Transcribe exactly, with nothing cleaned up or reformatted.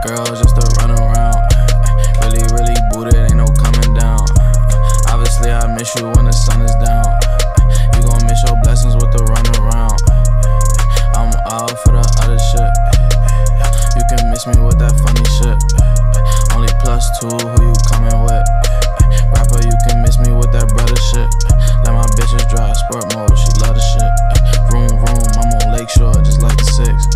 girls just to run around. Really, really booted, ain't no coming down. Obviously, I miss you when the sun is down. You gon' miss your blessings with the run around. I'm all for the other shit. You can miss me with that funny shit. Only plus two, who you coming with? Rapper, you can miss me with that brother shit. Let my bitches drive sport mode, she love the shit. Vroom, vroom, I'm on Lakeshore, just like the six.